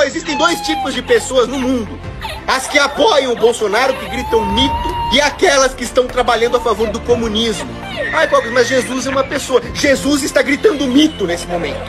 existem dois tipos de pessoas no mundo. As que apoiam o Bolsonaro, que gritam mito, e aquelas que estão trabalhando a favor do comunismo. Ai, Clóvis, mas Jesus é uma pessoa. Jesus está gritando mito nesse momento.